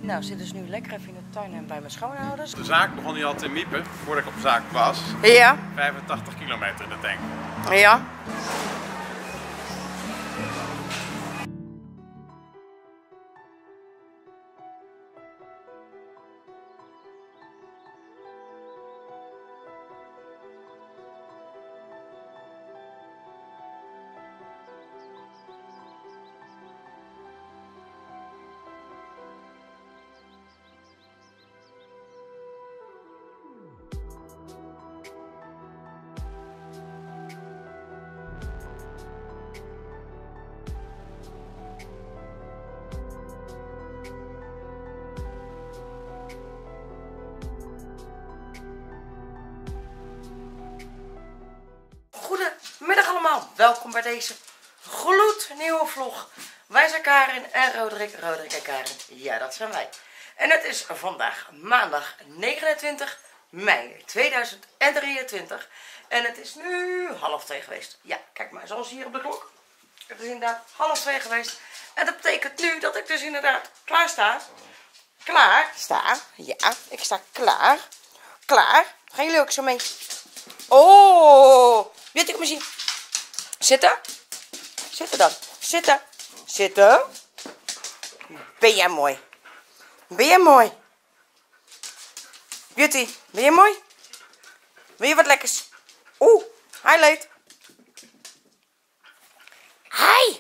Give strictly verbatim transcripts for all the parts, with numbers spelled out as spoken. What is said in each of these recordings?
Nou, zit dus nu lekker even in de tuin en bij mijn schoonouders. De zaak begon hier al te miepen voordat ik op zaak was. Ja. vijfentachtig kilometer in de tank. Ja. Goedemiddag allemaal, welkom bij deze gloednieuwe vlog. Wij zijn Karin en Roderick, Roderick en Karin, ja dat zijn wij. En het is vandaag maandag negenentwintig mei tweeduizend drieëntwintig en het is nu half twee geweest. Ja, kijk maar, zoals hier op de klok. Het is inderdaad half twee geweest en dat betekent nu dat ik dus inderdaad klaar sta. Klaar sta, ja, ik sta klaar. Klaar, gaan jullie ook zo mee? Oh, weet ik misschien. Zitten. Zitten dan. Zitten. Zitten. Ben jij mooi? Ben jij mooi? Beauty, ben je mooi? Wil je wat lekkers? Oeh, hi Leed. Hi.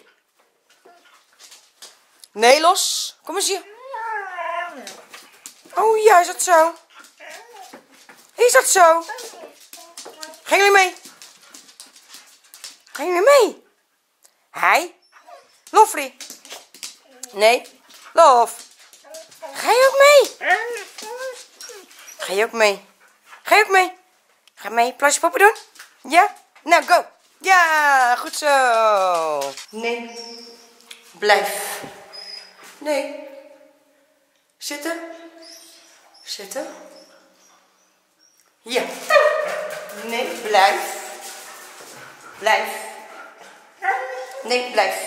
Nee, los. Kom eens hier. Oh ja, is dat zo? Is dat zo? Gaan jullie mee? Gaan jullie mee? Hi. Lofri. Nee. Lof. Ga je ook mee? Ga je ook mee? Ga je ook mee? Ga mee plasje poppen doen? Ja? Nou, go. Ja, goed zo. Nee. Blijf. Nee. Zitten. Zitten. Ja. Nee, blijf. Blijf. Nee, blijf.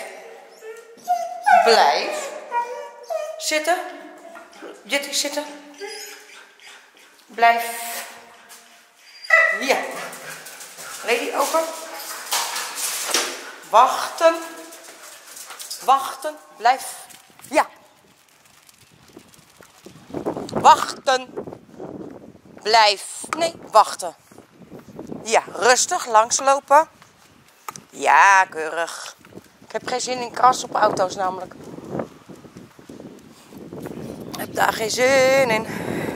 Blijf. Zitten. Dit is zitten. Blijf. Ja. Lady, open. Wachten. Wachten. Blijf. Ja. Wachten. Blijf. Nee, wachten. Ja, rustig, langslopen. Ja, keurig. Ik heb geen zin in kras op auto's namelijk. Ik heb daar geen zin in.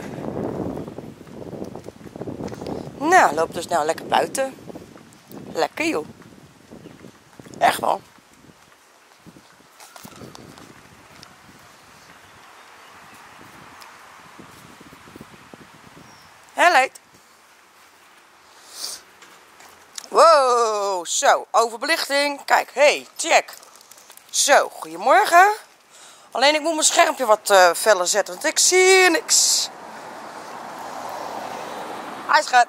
Nou, loop dus nou lekker buiten. Lekker joh. Echt wel. Hé, Leed. Wow, zo, overbelichting. Kijk, hey, check. Zo, goedemorgen. Alleen ik moet mijn schermpje wat uh, feller zetten, want ik zie niks. Hij schat.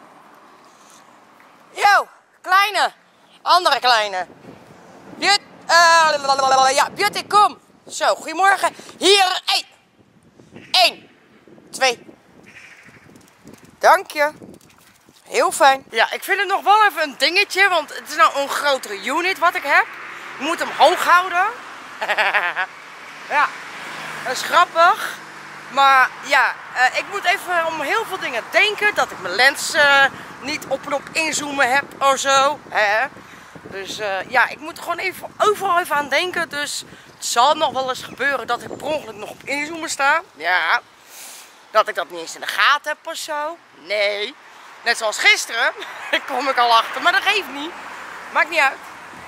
Yo, kleine. Andere kleine. Beauty, uh, ja, Beauty, kom. Zo, goedemorgen. Hier, één. Eén. Twee. Dank je. Heel fijn. Ja, ik vind het nog wel even een dingetje, want het is nou een grotere unit wat ik heb. Ik moet hem hoog houden. Ja, dat is grappig. Maar ja, uh, ik moet even om heel veel dingen denken. Dat ik mijn lens uh, niet op en op inzoomen heb of zo. Hè? Dus uh, ja, ik moet er gewoon even overal even aan denken. Dus het zal nog wel eens gebeuren dat ik per ongeluk nog op inzoomen sta. Ja, dat ik dat niet eens in de gaten heb of zo. Nee. Net zoals gisteren, daar kom ik al achter, maar dat geeft niet. Maakt niet uit.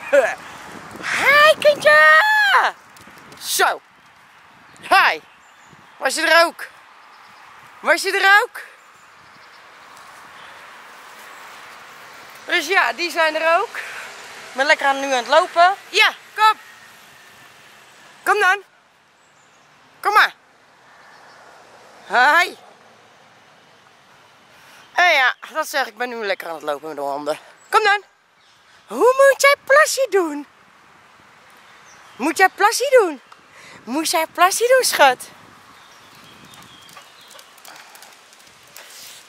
Hi kindje! Zo. Hi. Was je er ook? Was je er ook? Dus ja, die zijn er ook. Ik ben lekker aan, nu aan het lopen. Ja, kom. Kom dan. Kom maar. Hi. En ja, dat zeg ik, ik ben nu lekker aan het lopen met de handen. Kom dan. Hoe moet jij plasje doen? Moet jij plasje doen? Moet jij plasje doen, schat?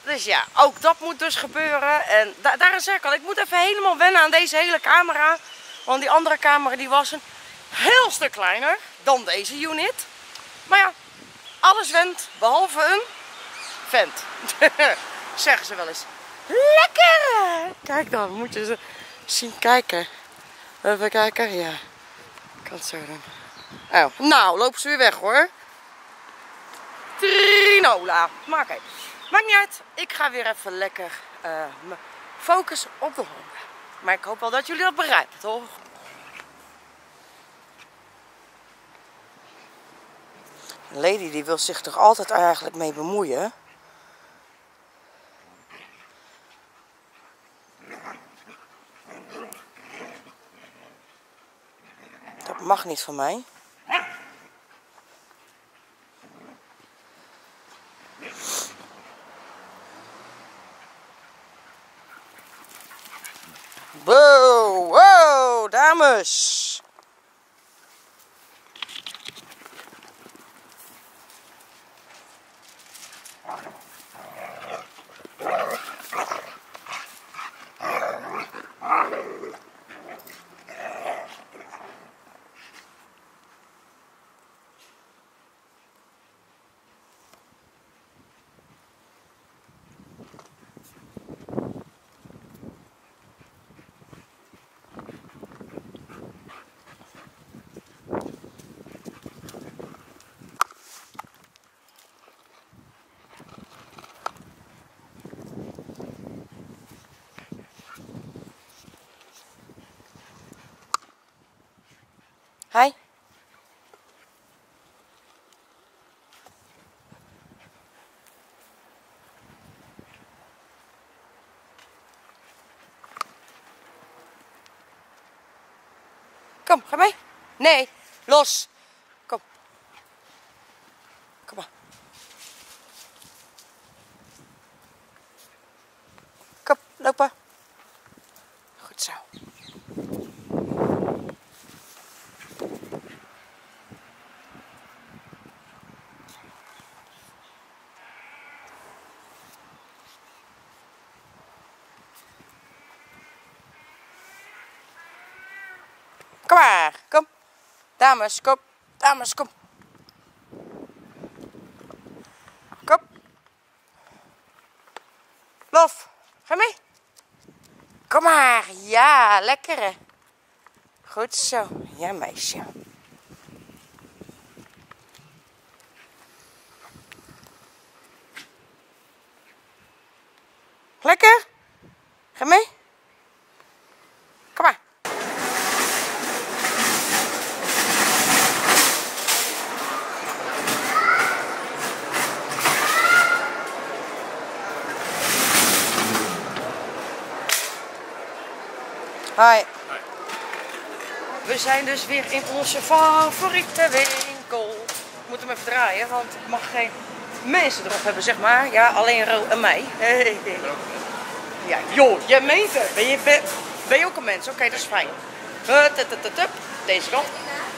Dus ja, ook dat moet dus gebeuren. En da daar zeg ik al, ik moet even helemaal wennen aan deze hele camera. Want die andere camera die was een heel stuk kleiner dan deze unit. Maar ja, alles went, behalve een vent. Zeggen ze wel eens. Lekker! Kijk dan, moet je ze zien kijken. Even kijken, ja. Ik kan het zo doen. Oh, nou, lopen ze weer weg hoor. Trinola. Maar oké, maakt niet uit. Ik ga weer even lekker uh, me focussen op de honden. Maar ik hoop wel dat jullie dat begrijpen, toch? Een lady die wil zich er altijd eigenlijk mee bemoeien. Dat mag niet van mij. Wow, wow, dames. Hi. Kom, ga mee. Nee, los. Kom. Kom maar. Kom, loop maar. Goed zo. Kom maar, kom. Dames, kom. Dames, kom. Kom. Lof, ga mee. Kom maar. Ja, lekker hè. Goed zo. Ja, meisje. Lekker? Ga mee. Kom maar. Hi. Hi. We zijn dus weer in onze favoriete winkel. Ik moet hem even draaien, want ik mag geen mensen erop hebben, zeg maar. Ja, alleen Ro en mij. Hey. Ja, joh, jij meent het. Ben je, ben, ben je ook een mens? Oké, okay, dat is fijn. Hup, deze kant.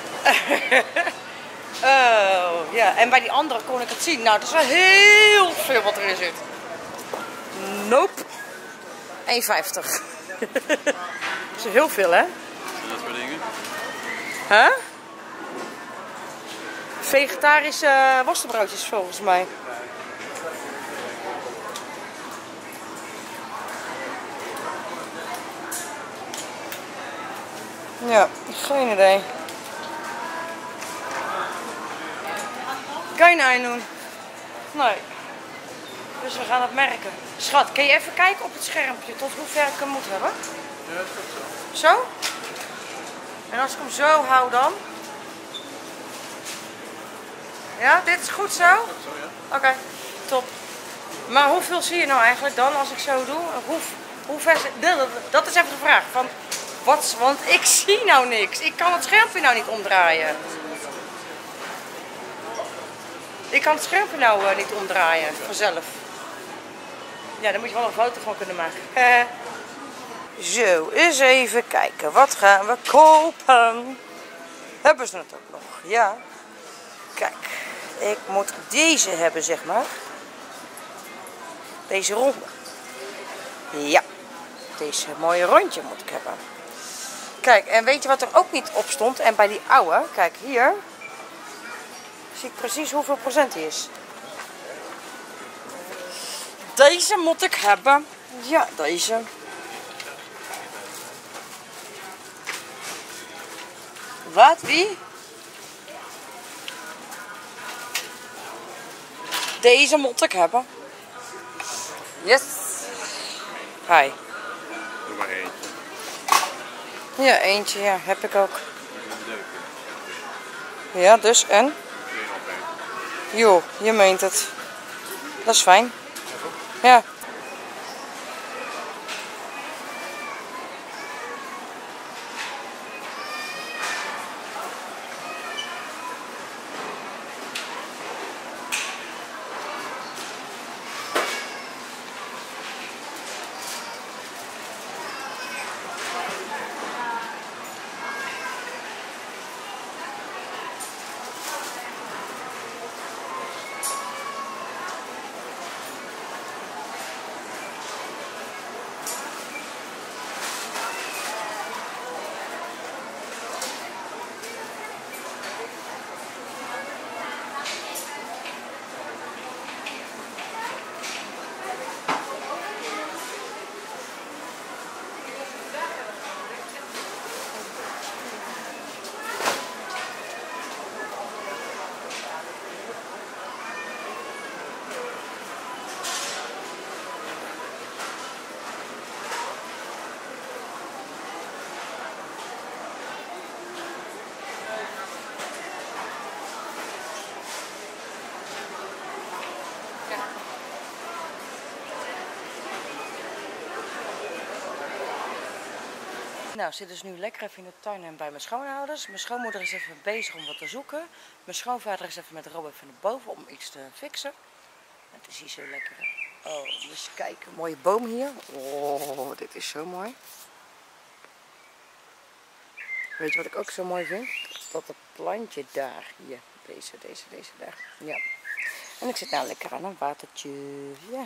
Oh, ja, en bij die andere kon ik het zien. Nou, dat is wel heel veel wat erin zit. Nope. één vijftig. Dat is heel veel, hè? Dat soort dingen. Huh? Vegetarische worstenbroodjes volgens mij. Ja, geen idee. Kan je nou doen? Nee. Dus we gaan het merken. Schat, kun je even kijken op het schermpje tot hoe ver ik hem moet hebben? Ja, dat komt zo. Zo? En als ik hem zo hou dan? Ja, dit is goed zo? Zo, ja. Oké, okay, top. Maar hoeveel zie je nou eigenlijk dan als ik zo doe? Hoe, hoe ver zit... Dat is even de vraag. Van, wat, want ik zie nou niks. Ik kan het schermpje nou niet omdraaien. Ik kan het schermpje nou uh, niet omdraaien, vanzelf. Ja, daar moet je wel een foto van kunnen maken. Eh. Zo, eens even kijken. Wat gaan we kopen? Hebben ze het ook nog? Ja. Kijk, ik moet deze hebben, zeg maar. Deze ronde. Ja. Deze mooie rondje moet ik hebben. Kijk, en weet je wat er ook niet op stond? En bij die oude, kijk hier. Zie ik precies hoeveel procent die is. Deze moet ik hebben. Ja, deze. Wat? Wie? Deze moet ik hebben. Yes. Hi. Doe maar eentje. Ja, eentje, ja, heb ik ook. Ja, dus en? Jo, je meent het. Dat is fijn. Ja. Nou, zit dus nu lekker even in de tuin en bij mijn schoonouders. Mijn schoonmoeder is even bezig om wat te zoeken. Mijn schoonvader is even met Rob even naar boven om iets te fixen. Het is hier zo lekker. Oh, dus kijken. Mooie boom hier. Oh, dit is zo mooi. Weet je wat ik ook zo mooi vind? Dat het plantje daar, hier, deze, deze, deze daar. Ja. En ik zit nou lekker aan een watertje. Ja.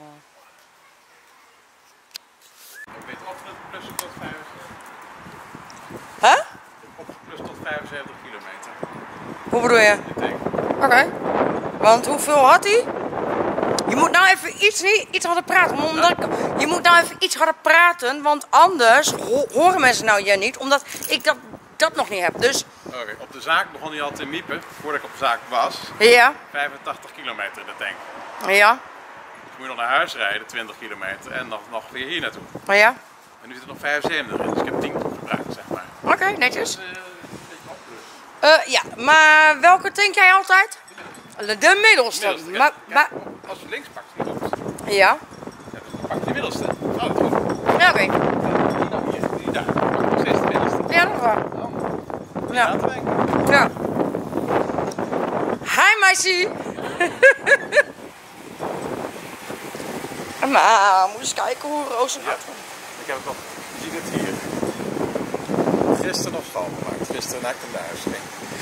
Ik weet opgeplust tot vijfenzeventig. Huh? Opgeplust tot vijfenzeventig kilometer. Hoe bedoel je? Oké. Okay. Want hoeveel had hij? Je moet nou even iets, niet, iets harder praten. Omdat ik, je moet nou even iets harder praten. Want anders ho horen mensen nou je niet. Omdat ik dat, dat nog niet heb. Dus... Oké, okay, op de zaak begon hij al te miepen. Voordat ik op de zaak was. Ja. vijfentachtig kilometer in de tank. Ja. Dus moet je nog naar huis rijden, twintig kilometer. En nog, nog weer hier naartoe. Ja. En nu zit er nog vijfenzeventig in. Dus ik heb tien gebruikt, zeg maar. Oké, okay, netjes. Dus, uh, een uh, ja, maar welke tank jij altijd? De middelste. middelste. Maar, ja, maar... Als je links pakt, die middelste. Ja. Ja, dus pak je de middelste. Oh, dat is goed. Ja, oké. Okay. Die dan hier, die daar. Nog steeds de middelste. Ja, dat is waar. Oh. Ja. Ja. Hi, meisje. Maar, moet eens kijken hoe roze gaat. Ja. Ik heb het nog, je ziet het hier. Gisteren nog schoongemaakt. Gisteren na ik naar huis ging.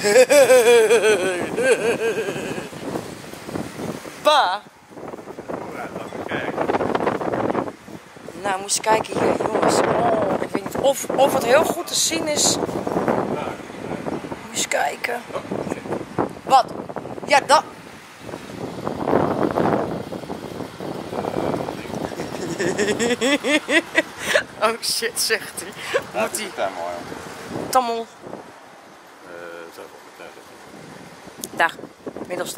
Ba. Ja, laten we kijken. Nou, moest kijken hier, jongens. Oh, ik weet niet of, of het heel goed te zien is. Moet eens kijken. Wat? Ja, dat. Oh shit, zegt hij. Moet hij. Tammel. Daar, middelste.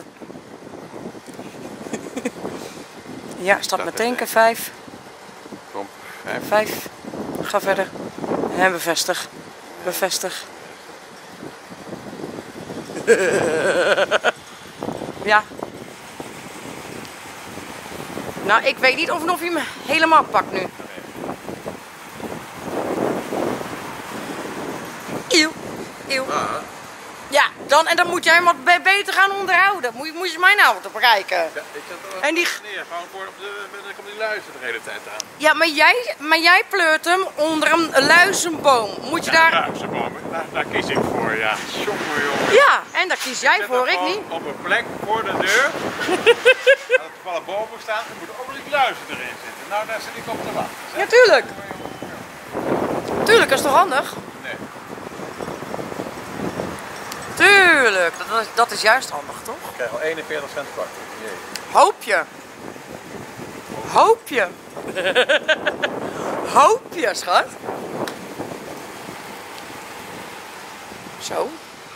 Ja, stap met tanken, vijf. Kom, vijf. Vijf. Ga verder. En bevestig. Bevestig. Ja. Nou, ik weet niet of, of hij me helemaal pakt nu. Eeuw. Eeuw. Ah. Ja. Dan, en dan moet jij hem wat be- beter gaan onderhouden. Moet je, moet je mijn auto bekijken. Ja, ik zet er En die... neer, gewoon voor op de, dan komt die luizen de hele tijd aan. Ja, maar jij, maar jij pleurt hem onder een luizenboom. Moet je Ja, daar... luizenbomen, daar, daar kies ik voor, ja. Jongen, jongen. Ja, en daar kies jij zet voor, hem ik niet. gewoon op een plek voor de deur. Als het toevallig boven staat, dan moeten ook die luizen erin zitten. Nou, daar zit ik op te wachten. Zeg. Ja, tuurlijk. Jongen, jongen, jongen. Tuurlijk, dat is toch handig? Nee. Tuurlijk, dat is, dat is juist handig, toch? Ik krijg al eenenveertig cent pak. Jee. Hoop je. Hoop je. Hoop je, schat. Zo.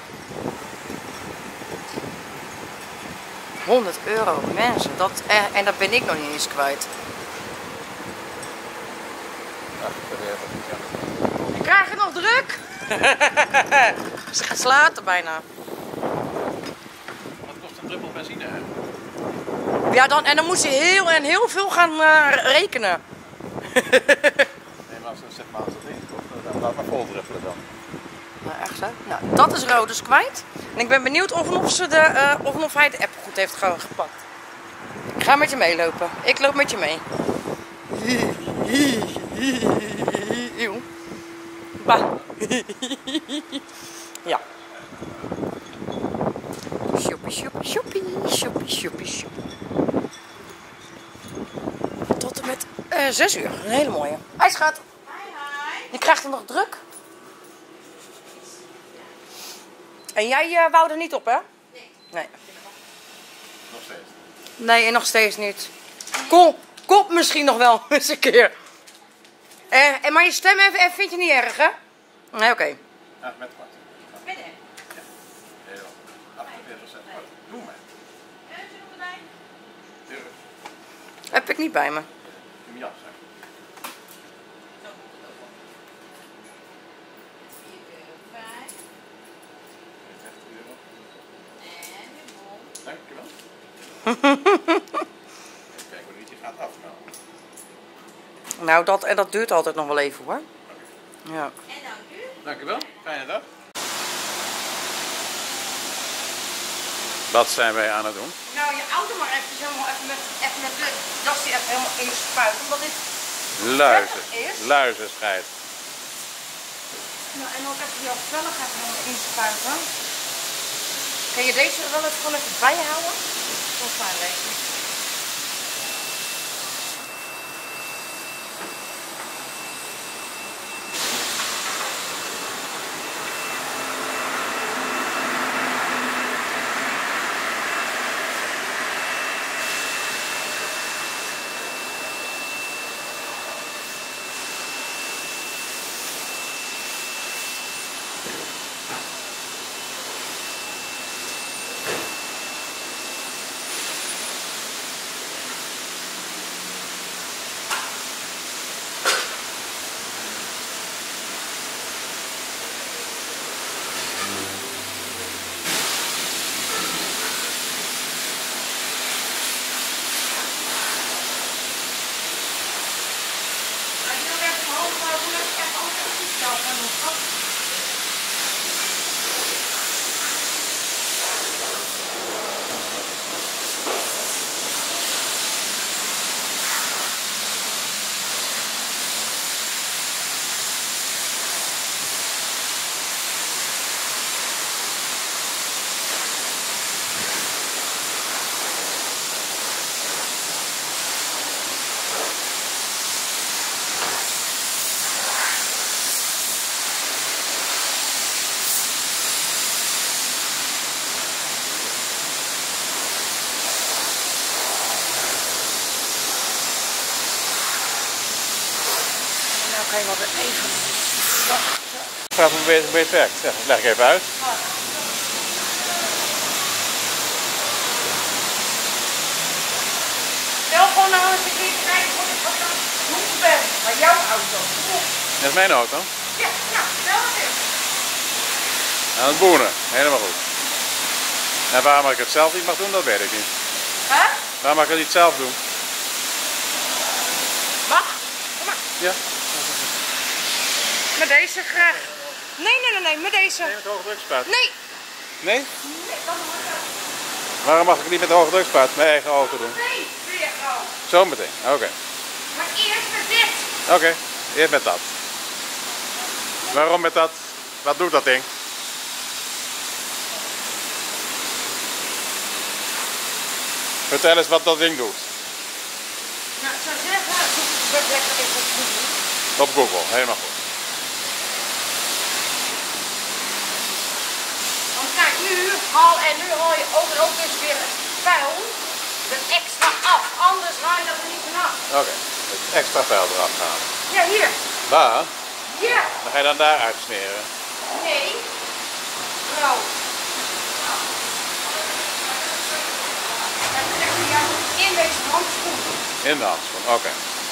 honderd euro, mensen. Dat, en, en dat ben ik nog niet eens kwijt. Ach, dat is even niet. Ik krijg het nog druk. Ze gaat slaten bijna. Wat kost een druppel benzine? Hè? Ja, dan, en dan moet ze heel en heel veel gaan uh, rekenen. Nee, maar als, zeg maar als dat ding kost, dan laat maar vol druppelen dan. Nou, echt zo? Nou, dat is Rodus kwijt. En ik ben benieuwd of, of, ze de, uh, of, of hij de app goed heeft ge gepakt. Ik ga met je meelopen. Ik loop met je mee. Eeuw. Bah. Ja. Shoppie, shoppie, shoppie, shoppie, shoppie, shoppie. Tot en met uh, zes uur. Een hele mooie. Hij schat. Hi, hi. Je krijgt hem nog druk. En jij uh, wou er niet op, hè? Nee. Nee. Nog steeds. Nee, en nog steeds niet. Kom, kom misschien nog wel eens een keer. Eh, en maar je stem even, even vind je niet erg, hè? Nee, oké. Okay. Ja, met kwart. Binnen. Heel. achtenveertig cent kwart. Doe maar. En zit er erbij? Durf. Heb ik niet bij me. In mijn jas, hè. Zo moet het ook wel. vier euro vijf. vijftig euro. En je bon. Dankjewel. Even kijken hoe dit hier gaat af nou. Nou, dat, en dat duurt altijd nog wel even, hoor. Ja. En dank u. Dankjewel. Fijne dag. Wat zijn wij aan het doen? Nou, je auto maar even, helemaal even met, even met de dasje even helemaal inspuiten. Omdat dit... Luizen. Is? Luizenscheid. Nou, en ook even jouw velligheid helemaal inspuiten. Kun je deze er wel even, gewoon even bij houden? Zo fijn, deze. Kan je wel weer even... Vraag hoe het het werkt. Ja, dat leg ik even uit. Stel gewoon nou eens een keer kijken wat ik wat ik aan het doen ben. Maar jouw auto. Dat is mijn auto. Ja, nou, stel het eens. Aan het boenen. Helemaal goed. En waarom ik het zelf niet mag doen, dat weet ik niet. Hè? Waarom mag ik het niet zelf doen? Mag? Kom maar. Ja. Met deze graag. Nee, nee, nee, nee, met deze. Nee, met hoge drukspuit. Nee. Nee? Nee, dan moet ik Waarom mag ik niet met de hoge drukspuit mijn eigen auto doen? Nee, weer gewoon. Zo meteen, oké. Maar eerst met dit. Oké, eerst met dat. Waarom met dat? Wat doet dat ding? Vertel eens wat dat ding doet. Nou, ik zou zeggen, zoek het lekker even op Google. Op Google, helemaal goed. Want kijk, nu haal en nu haal je ook en ook dus weer het vuil er extra af. Anders haal je dat er niet vanaf. Oké, het extra vuil eraf halen. Ja, hier. Waar? Hier. Dan ga je dan daar uitsmeren. Nee. Zo. En dan leg je jou in deze handschoen. In de handschoen, oké.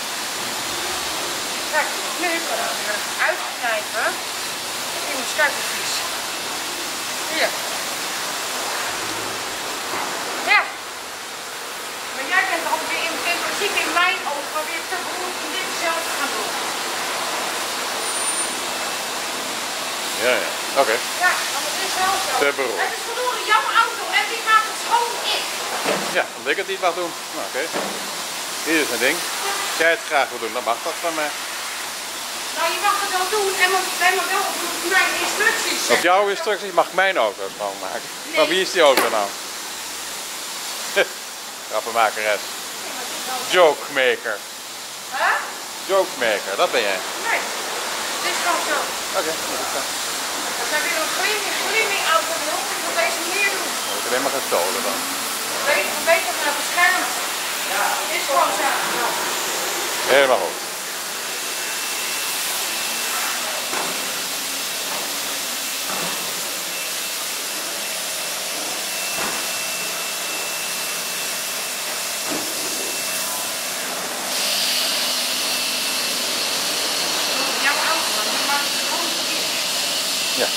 Kijk, nu kan ik het uitknijpen. In mijn stuipervies. Hier. Ja. Maar jij bent dan weer in, in principe in mijn ogen weer te beroerd om dit zelf te gaan doen. Ja, ja, oké. Ja, want het is wel zo. Te beroerd. Het is verloren jouw auto en die maakt het schoon ik. Ja, omdat ik het niet mag doen. Nou, oké. Hier is mijn ding. Als jij het graag wil doen, dan mag dat van mij. Nou, je mag het wel doen en maar, en maar wel op mijn instructies. Op jouw instructies mag ik mijn auto schoonmaken. Nee. Maar wie is die auto nou? Grappenmakeres. Jokemaker. Hè? Jokemaker, dat ben jij. Nee. Het is gewoon zo. Oké, dat is dat. Als jij weer een glimming, glimming auto wil, moet je op deze manier doen. Dan word ik alleen maar gestolen dan. Beter, beter naar beschermen. Ja. Het is gewoon zo. Ja. Helemaal goed. Jouw auto, maar die maakt het gewoon verkeerd. Ja.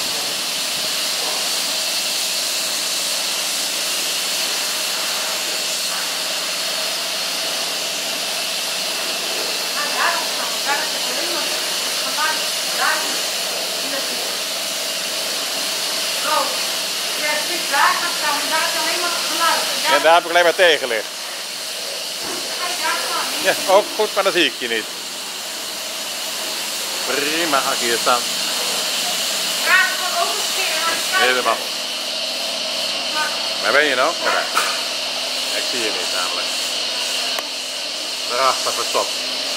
Nou, daarom staan we. Daar is het alleen maar gemaakt. Daar is het. Zo. Ja, het is daar gaat staan, maar daar is alleen maar het geluid. En En daar heb ik alleen maar tegenlicht. Kijk, daar staan. Ja, ook goed, maar dat zie ik je niet. Prima, ga ik hier staan. Raak gewoon ook eens een keer aan de schuif. Helemaal goed. Maar Waar ben je nou? Ja, daar. Ik zie je niet namelijk. Daarachter verstopt.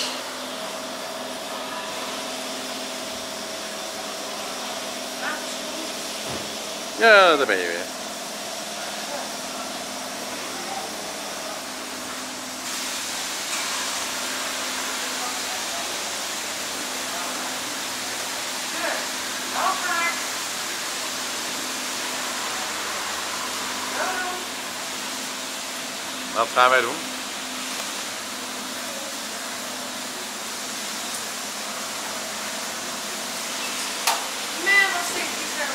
Ja, daar ben je weer. afhaak. Wat gaan wij doen? Nee, wat zit die zo?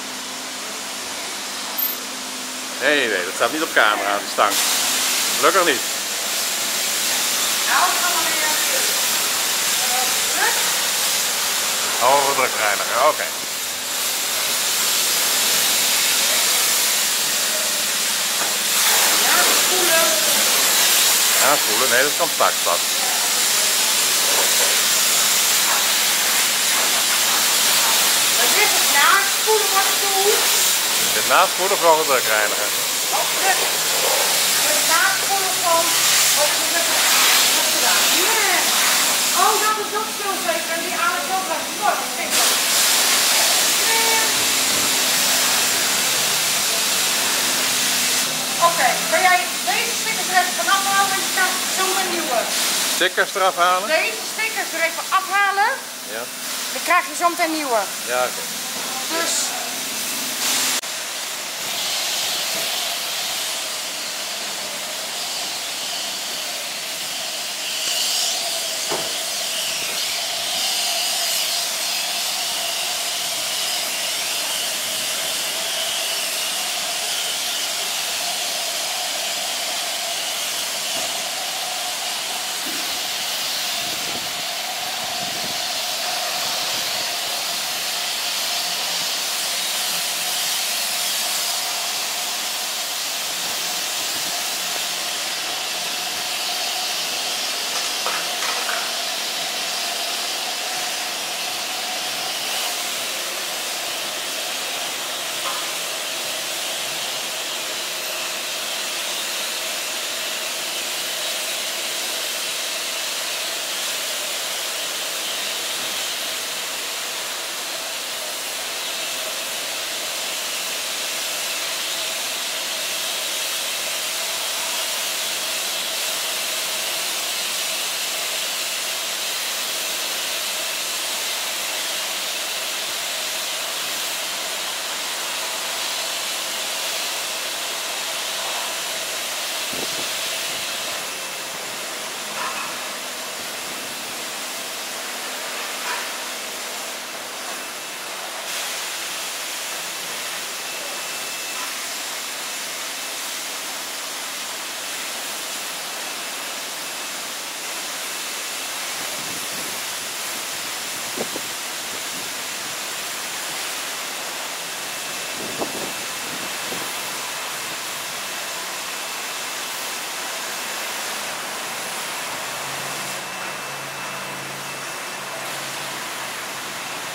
Nee, nee, dat staat niet op camera, die stang. Gelukkig niet. Nou, dan gaan we weer even. Druk. Hoge drukreiniger, oké. Ja, spoelen. Ja, spoelen, nee, dat kan straks pas. Dan zit het na het spoelen wat ik doe. Dit na spoelen of hoge drukreiniger? Oh, druk. Het na het spoelen van. Wat is het? Wat gedaan? Yeah. Oh, dat is ook veel zeker. En die aan het ook laten worden. Kijk dan. Oké, kan jij deze stickers er even vanaf halen en je krijgt zo'n nieuwe. Stickers eraf halen? Deze stickers er even afhalen, Ja. dan krijg je zo meteen nieuwe. Ja, oké. Dus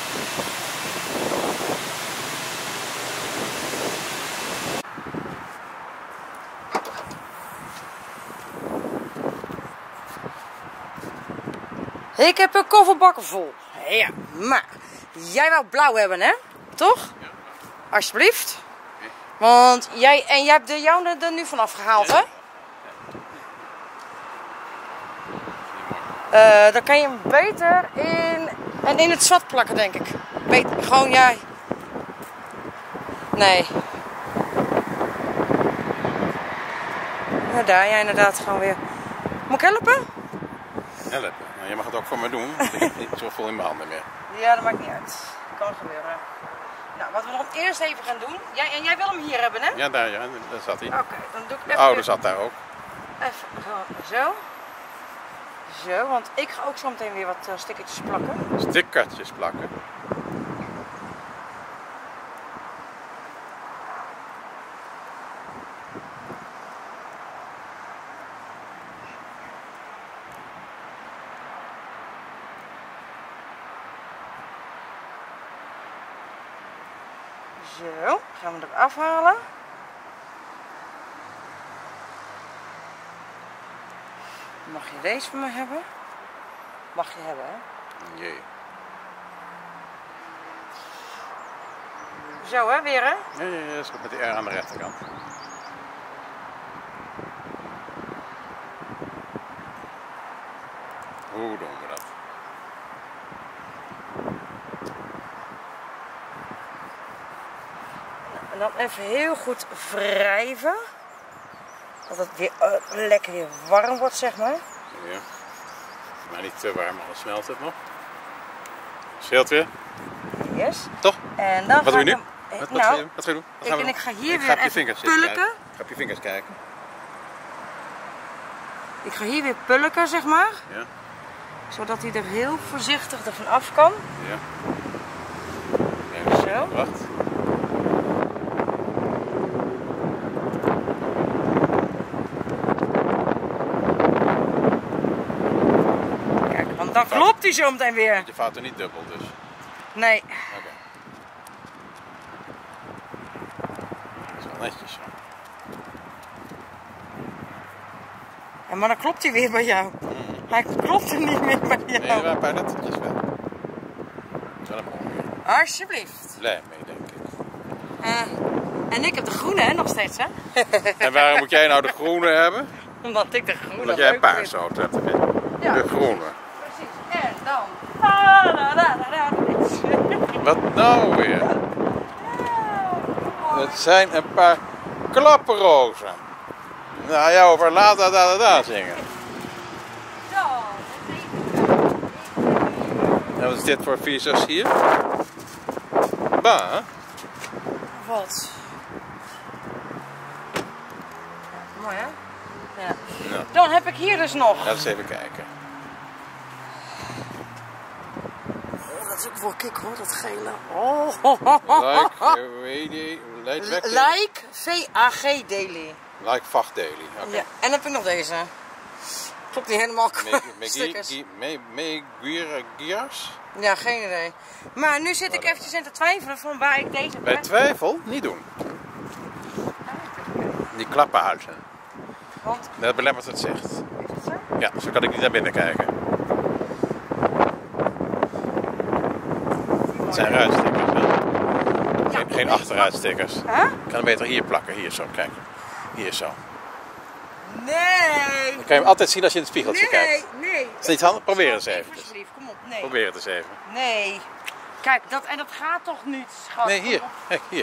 Ik heb een kofferbak vol. Ja, maar jij wou blauw hebben, hè? Toch? Ja. Alsjeblieft. Want jij, en jij hebt de jouwe er nu vanaf gehaald, hè? Uh, dan kan je hem beter in, en in het zwart plakken, denk ik. Beter, gewoon jij. Nee. Ja, daar, jij inderdaad gewoon weer. Moet ik helpen? Helpen. Nou, je mag het ook voor me doen, want ik heb niet zo vol in mijn handen meer. Ja, dat maakt niet uit. Kan gebeuren. Nou, wat we dan eerst even gaan doen. Jij, en jij wil hem hier hebben, hè? Ja, daar, ja, daar zat hij. Oké, okay, dan doe ik De even... oude zat daar ook. Even gewoon zo. Zo, want ik ga ook zo meteen weer wat uh, stickertjes plakken. Stickertjes plakken. Zo, gaan we eraf halen. Mag je deze van me hebben? Mag je hebben, hè? Jee. Zo, hè, weer, hè? Ja, ja, ja, dat is met die R aan de rechterkant. Hoe doen we dat? En dan even heel goed wrijven. Dat het weer uh, lekker weer warm wordt, zeg maar. Ja. Maar niet te warm, anders smelt het nog. Scheelt weer. Yes. Toch? En dan wat ga doe je ik nu? hem, Wat, eh, wat, nou, ga je, wat ga je doen? Wat ik, gaan we en doen? ik ga hier ik ga weer op je even vingers zitten pulken. kijken. Ik ga op je vingers kijken. Ik ga hier weer pulken, zeg maar. Ja. Zodat hij er heel voorzichtig ervan af kan. Ja. Even Zo. wacht. Kijk, want dan klopt hij zo meteen weer. Je vouwt er niet dubbel dus. Nee. Oké. Okay. Dat is wel netjes zo. Ja, maar dan klopt hij weer bij jou. Mm. Hij klopt er niet meer bij jou. Nee, maar een paar lettertjes wel. Dat is wel een mooie. Alsjeblieft. Blij mee, denk ik. Uh, en ik heb de groene, hè, nog steeds, hè? En waarom moet jij nou de groene hebben? Omdat ik de groene Omdat jij leuk paars vind. zou hebt. Ja. De groene. Precies. En dan... Ah, da, da, da, da. Wat nou weer? Het zijn een paar klapperrozen. Nou ja, over la da da da da zingen. Zo, En wat is dit voor visas hier? Ba, wat? Ja, mooi, hè? Ja. nou, Dan heb ik hier dus nog. laten we eens even kijken. Oh, dat is ook wel kick, hoor, dat gele. Oh. Like, uh, weet je, like, like, Like V A G Daily. like vachtdaily. Oké. Ja, en dan heb ik nog deze. Klopt niet helemaal qua stickers. Megiras? Ja, geen idee. Maar nu zit ik eventjes in te twijfelen van waar ik deze Bij heb. twijfel niet doen. Die klappenhuizen. Want, Dat belemmert het zicht. is het zo? Ja, zo kan ik niet naar binnen kijken. Het zijn ruitstickers, hè? Geen, geen achteruitstickers. Huh? Ik kan hem beter hier plakken, hier zo, kijk. Hier zo. Nee! Dan kan je hem altijd zien als je in het spiegeltje Nee, kijkt. nee. Is het niet handig? Probeer eens even. Alsjeblieft, kom op. Nee. Probeer het eens even. Nee. Kijk, dat, en dat gaat toch niet, schat? Nee, hier. Kom op. Kijk, hier.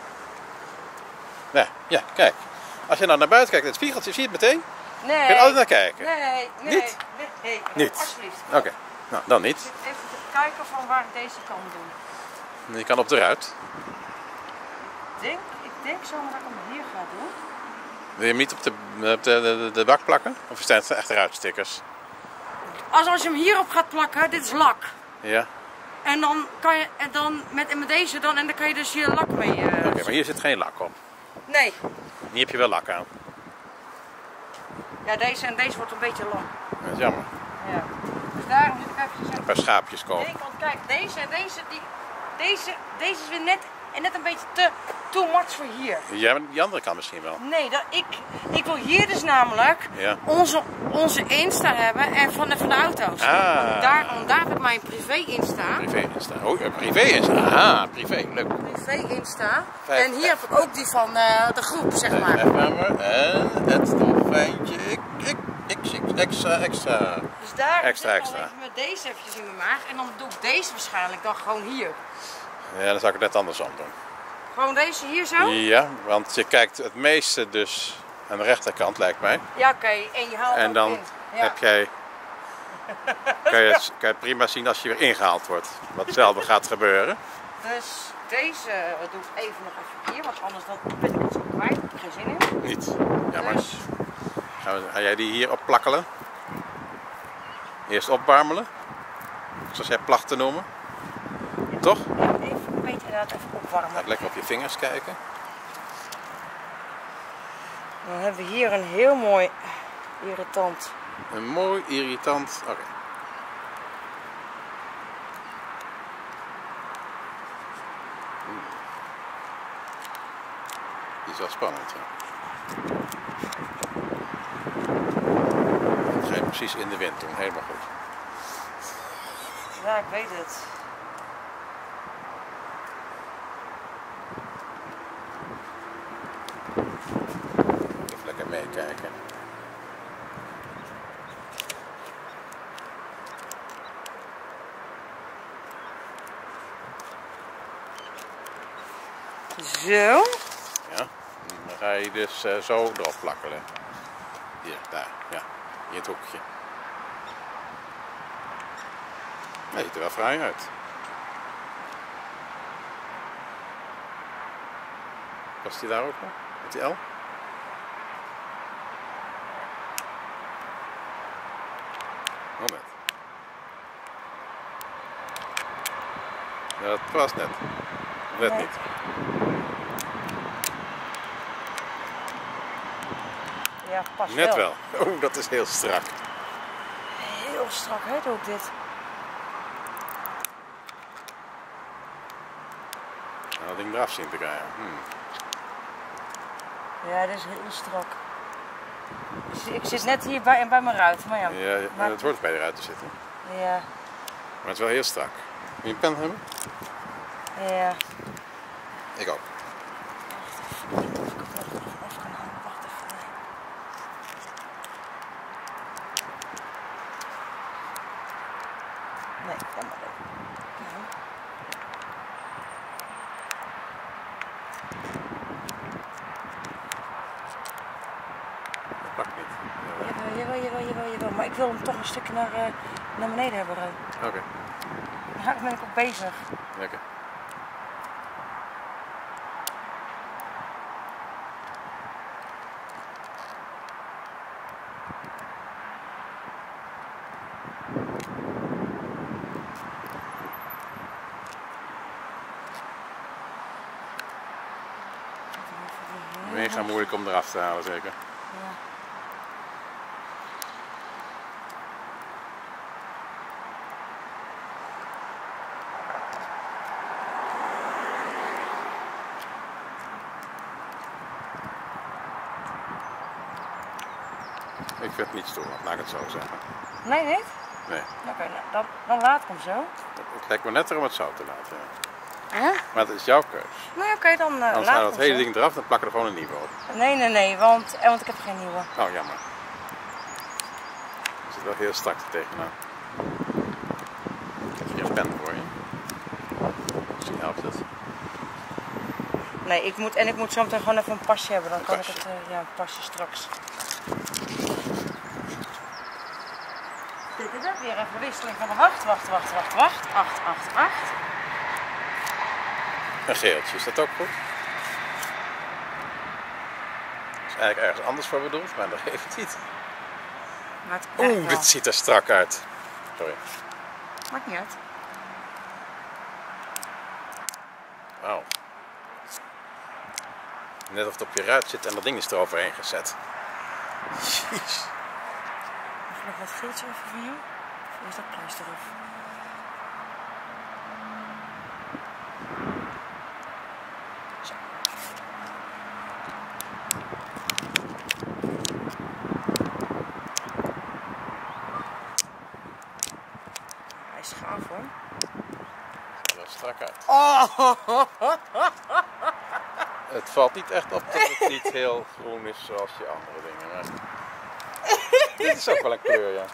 Ja, ja, kijk. Als je nou naar buiten kijkt in het spiegeltje, zie je het meteen. Nee. Kun je er altijd naar kijken. Nee, nee. Niet? Nee, nee. Niet? Alsjeblieft. Oké, okay. Nou dan niet. Ik zit even te kijken van waar ik deze kan doen. Je kan op de ruit. Ik denk, ik denk zo dat ik hem hier ga doen. Wil je hem niet op de, op de, de, de bak plakken? Of zijn het echt ruitstickers? Als, als je hem hierop gaat plakken, dit is lak. Ja. En dan kan je, en dan met, met deze dan, en dan kan je dus je lak mee... Uh... Oké, okay, maar hier zit geen lak op. Nee. Hier heb je wel lak aan. Ja, deze en deze wordt een beetje lang. Dat is jammer. Ja. Dus daarom zit ik even een paar schaapjes kopen. Nee, want kijk, deze, deze, die, deze, deze is weer net, en net een beetje te too much voor hier. Ja, maar die andere kan misschien wel. Nee, dat, ik, ik wil hier dus namelijk Ja. onze, onze Insta hebben en van de, van de auto's. Ah. Daar, daar heb ik mijn privé Insta. Privé Insta. Oh, eh, privé Insta. Ah, privé. Leuk. Privé Insta. Vijf- En hier heb ik ook die van eh, de groep, zeg maar. Even maar. En het dolfijntje. Ik, ik, ik, ik, extra, extra. Dus daar Extra, zit ik extra. al even met deze eventjes in mijn maag. En dan doe ik deze waarschijnlijk dan gewoon hier. Ja, dan zou ik het net andersom doen. Gewoon deze hier zo? Ja, want je kijkt het meeste dus aan de rechterkant, lijkt mij. Ja, oké. En je haalt En ook dan in. Ja. heb jij, kan, je het, kan je het prima zien als je weer ingehaald wordt. Wat zelden gaat gebeuren. Dus deze eh, doe ik even nog even hier, want anders dan ben ik het zo kwijt. Ik heb geen zin in. Niet. Jammer. Dus, Gaan we, ga jij die hier opplakkelen? Eerst opwarmelen. Zoals jij placht te noemen. Toch? ja, even een beetje inderdaad even opwarmen. Laat lekker op je vingers kijken. Dan hebben we hier een heel mooi irritant. Een mooi irritant. Oké. Oeh. Die is wel spannend, ja. Dat ga je precies in de wind doen, helemaal goed. Ja, ik weet het. Even lekker meekijken. Zo. Ja. Dan ga je dus uh, zo erop plakkelen. Hier, daar, ja. In het hoekje. Nee, ziet er wel fraai uit. Past die daar ook nog? Met die L? Oh, net. Ja, dat past net. Net Nee. niet. Ja, pas Net wel. Oh, dat is heel strak. Heel strak, hè, doe ik dit. Nou, dat ding eraf zien te krijgen. Hmm. Ja, dit is heel strak. Dus ik zit net hier bij, bij mijn ruit, maar ja. Ja, ja, maar- het hoort bij de ruiten zitten. Ja, Maar het is wel heel strak. Wil je een pen hebben? ja. Ik ook. Of ik het nog even af kan halen, wacht even. Nee, nee, dat maar ook. Nee. Dat pakt niet. Jawel, jawel, jawel, jawel, jawel. Maar ik wil hem toch een stukje naar, uh, naar beneden hebben. Ro. Oké, okay. Daar ben ik ook bezig. Lekker. Mega moeilijk om eraf te halen, zeker. Ja. Ik vind het niet stoer, laat ik het zo zeggen. Nee, niet? Nee, Oké, nou, dan, dan laat ik hem zo. het lijkt me netter om het zo te laten. Huh? Maar het is jouw keus. Nee, oké, dan uh, Anders laat haal ik het hem hele zo. ding eraf, dan plakken we er gewoon een nieuwe op. Nee, nee, nee, want, eh, want ik heb geen nieuwe. Oh, jammer. Er zit wel heel strak er tegenaan. Ik heb hier een pen voor je. Misschien helpt het. Nee, ik moet, en ik moet zo meteen gewoon even een pasje hebben. Dan Een kan pasje. ik het, uh, ja, een pasje straks. Dit is het, weer even wisseling van de wacht, wacht, wacht, wacht, wacht. acht, acht, acht. Een geeltje, is dat ook goed? Dat is eigenlijk ergens anders voor bedoeld, maar dat geeft het niet. Maar het werkt Oeh, wel. dit ziet er strak uit. Sorry. Maakt niet uit. Wauw. Net of het op je ruit zit en dat ding is er overheen gezet. Jeez. Mag ik nog wat geeltje over van jou? Is dat pleister af? Zo. Hij is gaaf hoor. Ziet er strak uit. Oh. Het valt niet echt op dat het niet heel groen is zoals die andere dingen. Maar... Dit is ook wel een kleur, ja.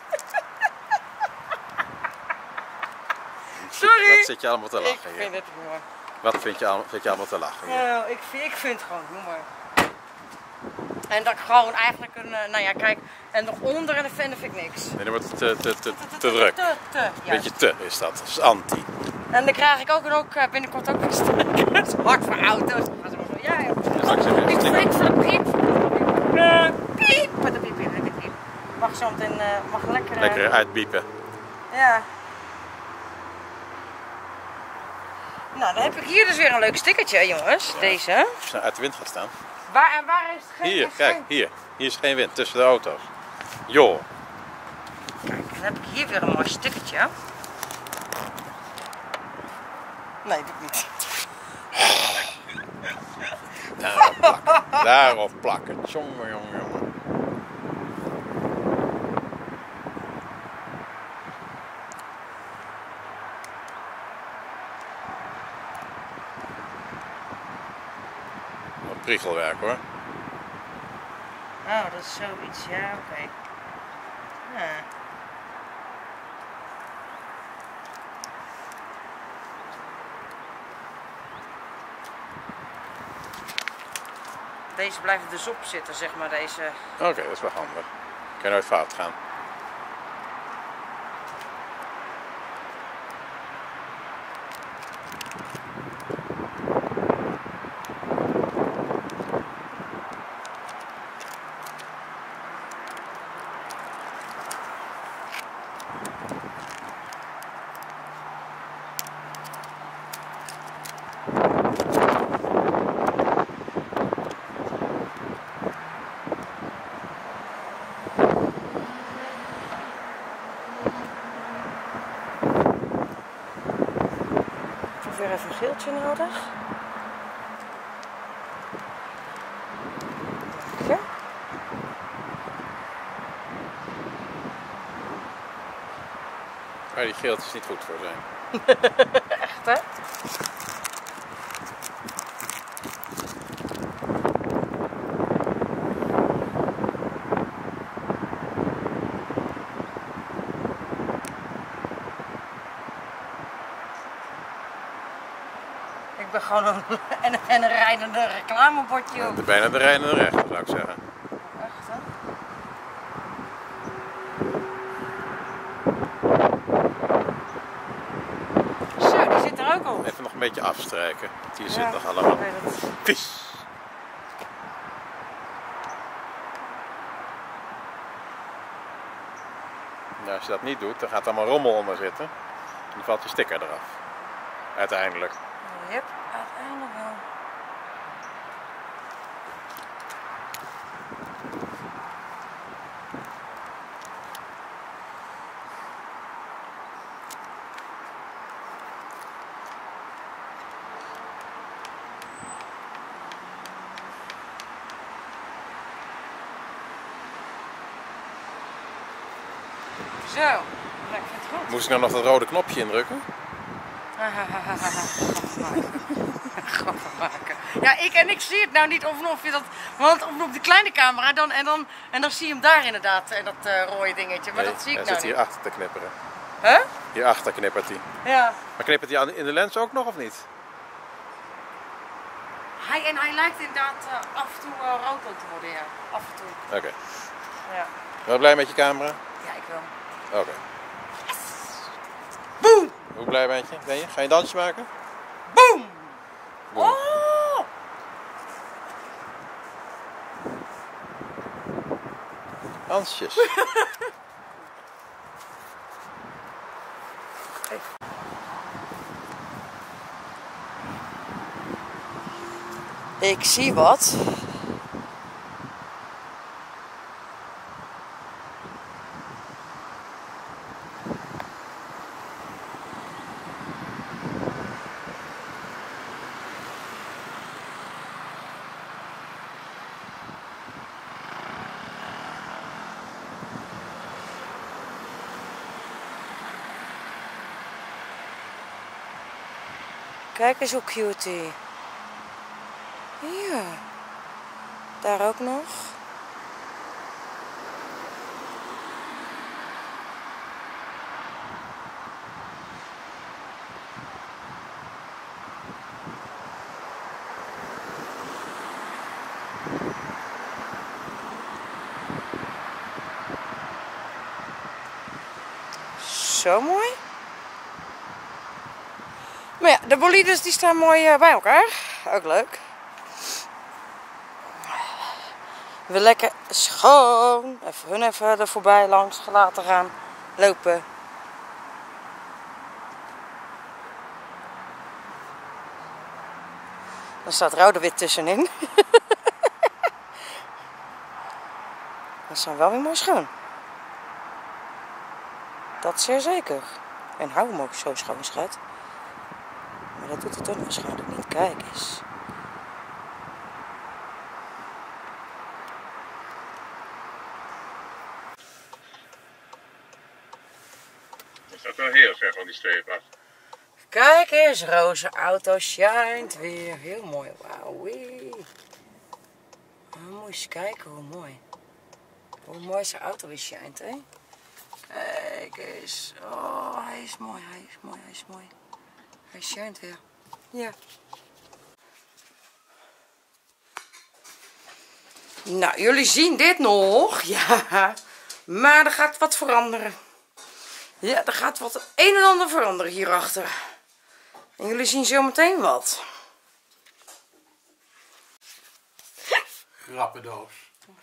Sorry. Wat zit je allemaal te Ik lachen hier? vind het humor. Wat vind je, allemaal, zit je allemaal te lachen hier? Nou, ik, vind, ik vind het gewoon humor. En dat ik gewoon eigenlijk een, uh, nou ja, kijk, en nog onder en de vind ik niks. Nee, dan wordt het te, te, te, te druk. Te, te, juist. Beetje te is dat. Dat is anti. En dan krijg ik ook, en ook uh, binnenkort ook een sticker. Het is hard voor auto's. Dan gaan ze maar zo, ja, ja. Straks heb je een Ik sticker. vind van de piep. Uh, piep. Met de piep, met de piep. Mag zo meteen, uh, mag lekker... Uh, Lekker uitbiepen. Ja. Nou, dan heb ik hier dus weer een leuk stickertje, jongens. Ja. Deze. Als je uit de wind gaat staan. Waar en waar is het geen... Hier, is kijk, geen- hier. Hier is geen wind tussen de auto's. Joh. Kijk, dan heb ik hier weer een mooi stickertje. Nee, dit niet. Daarop plakken. Daarop plakken. Jongen, jongen, jongen. Wat priegelwerk hoor. Oh, dat is zoiets, ja, oké. Okay. Ja. Deze blijft er dus op zitten, zeg maar, deze... Oké, okay, dat is wel handig. Kan je nooit fout gaan. Ik heb weer even een geeltje nodig. Ja. Waar die geeltjes niet goed voor zijn. Echt, hè? Ik ben gewoon een, en, en een rijdende reclamebordje op. De bijna de rijdende rechter zou ik zeggen. Echt, hè? Zo, die zit er ook op. Even nog een beetje afstrijken. Want hier Ja, zit nog allemaal ik weet het. vies. Nou, als je dat niet doet, dan gaat er allemaal rommel onder zitten. En dan valt je sticker eraf. Uiteindelijk. Yep, uiteindelijk wel. Zo, nou, ik vind het goed. Moest ik nou nog dat rode knopje indrukken? Grappen maken. Ja, ik en ik zie het nou niet of, of je dat, want op, op de kleine camera dan en dan en dan zie je hem daar inderdaad en dat uh, rode dingetje, maar Nee, dat zie ik hij nou zit niet. hier achter te knipperen. Huh? Hierachter knippert hij. Ja. Maar knippert hij aan- in de lens ook nog of niet? Hij en hij lijkt inderdaad uh, af en toe uh, rood ook te worden, ja. Af en toe. Oké. Ja. Wel blij met je camera? Ja, ik wel. Oké. Boom! Hoe blij ben je? Ben je? Ga je een dansje maken? Boom! Boom. Oh! Dansjes. Ik zie wat. Kijk eens hoe cute. Ja. Daar ook nog. Zo mooi. Maar ja, de bolides die staan mooi uh, bij elkaar. Ook leuk. We lekker schoon. Even hun even er voorbij langs gelaten gaan lopen. Dan staat Rode wit tussenin. Dat zijn wel weer mooi schoon. Dat zeer zeker. En hou hem ook zo schoon, schat. Maar dat doet het dan waarschijnlijk niet. Kijk eens. Dat staat wel heel ver van die streep af. Kijk eens, roze auto shined weer. Heel mooi. Wauw. Oh, moet je eens kijken hoe mooi. Hoe mooi zijn auto weer shined, hè? Kijk eens. Oh, hij is mooi, hij is mooi, hij is mooi. Hij shined weer. Ja. Nou, jullie zien dit nog. Ja. Maar er gaat wat veranderen. Ja, er gaat wat een en ander veranderen hierachter. En jullie zien zo meteen wat. Grappendoos.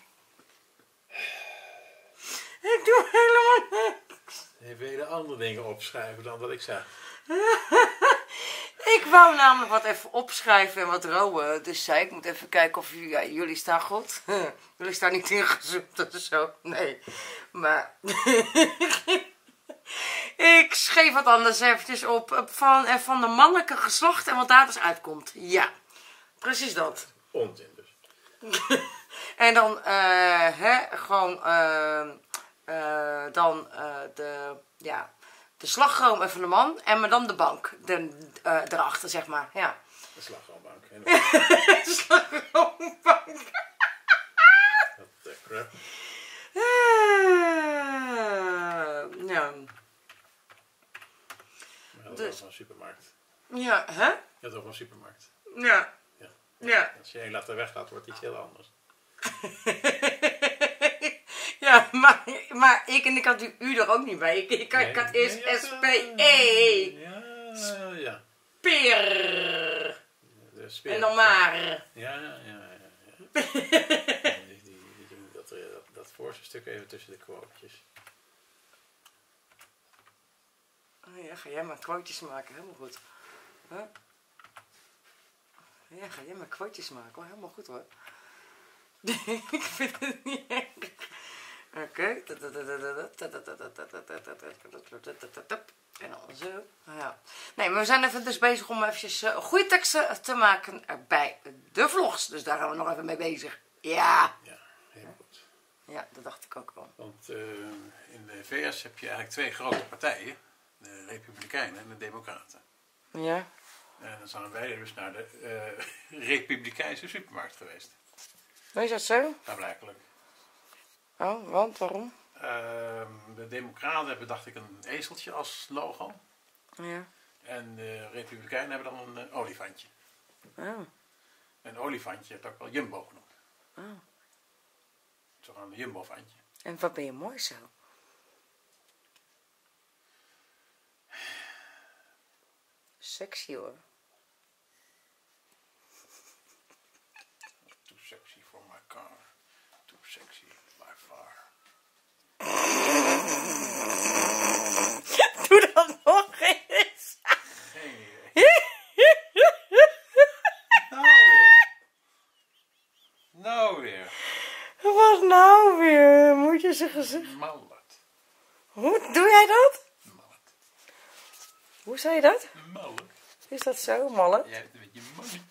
Ik doe helemaal niks. Je wil andere dingen opschrijven dan wat ik zeg. Ik wou namelijk wat even opschrijven en wat rouwen. Dus zei ik moet even kijken of jullie, ja, jullie staan goed. Jullie staan niet ingezoomd of zo. Nee. Maar ik schreef wat anders eventjes op van, van de mannelijke geslacht en wat daar dus uitkomt. Ja, precies dat. Onzin dus. En dan uh, hè, gewoon uh, uh, dan uh, de, ja, de slagroom van de man en maar dan de bank de, uh, erachter, zeg maar. Ja. De slagroombank. De slagroombank. Wat de crap. Uh, ja. Maar dat Dus. is wel een supermarkt. Ja, hè? Je hebt ook een supermarkt. Ja. Ja. Ja. Als je één later weggaat, wordt het iets heel anders. Ja, maar, maar ik en ik had u, u er ook niet bij. Ik, ik, Nee, ik had nee, eerst je had, S P E. Ja, ja. Speer. De speer. En dan maar. Ja, ja, ja. ja, ja. die, die, die doen dat, dat, dat voorste stuk even tussen de quotejes. Oh ja, ga jij maar quotejes maken, helemaal goed. Huh? Ja, ga jij maar quotejes maken, hoor. Helemaal goed hoor. Ik vind het niet erg. Oké. En dan zo. Ja. Nee, maar we zijn even dus bezig om eventjes uh, goede teksten te maken bij de vlogs. Dus daar gaan we nog even mee bezig. Ja. Ja, heel goed. Ja, dat dacht ik ook wel. Want uh, in de V S heb je eigenlijk twee grote partijen. De Republikeinen en de Democraten. Ja. En dan zijn wij dus naar de uh, Republikeinse supermarkt geweest. Is dat zo? Nou, blijkbaar. Oh, want waarom? Uh, de Democraten hebben, dacht ik, een ezeltje als logo. Ja. En de Republikeinen hebben dan een uh, olifantje. Oh. Een olifantje heeft ook wel Jumbo genoemd. Oh. Zo'n Jumbo-vantje. En wat ben je mooi zo? Sexy hoor. Too sexy for my car. Too sexy by far. Doe dat nog eens. Geen idee. Nou weer. Nou weer. Wat nou weer? Moet je zijn gezicht... Mallert. Hoe doe jij dat? Mallert. Hoe zei je dat? Mallert. Is dat zo, malle? Jij hebt een beetje money.